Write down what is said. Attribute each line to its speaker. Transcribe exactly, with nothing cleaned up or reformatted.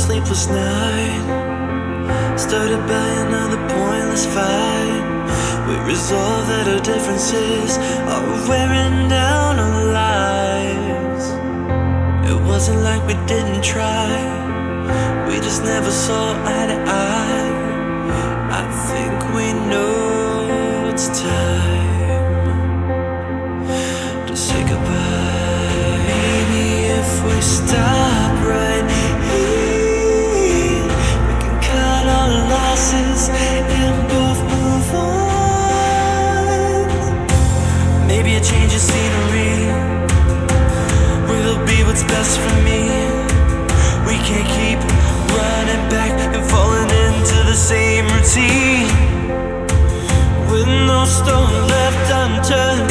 Speaker 1: sleepless night, started by another pointless fight. We resolved that our differences are wearing down our lives. It wasn't like we didn't try, we just never saw eye to eye. I think we know it's time to say goodbye. Maybe if we stop right here, we can cut our losses and both move on. Maybe a change of scenery will be what's best for me. We can't keep running back and falling into the same routine, with no stone left unturned.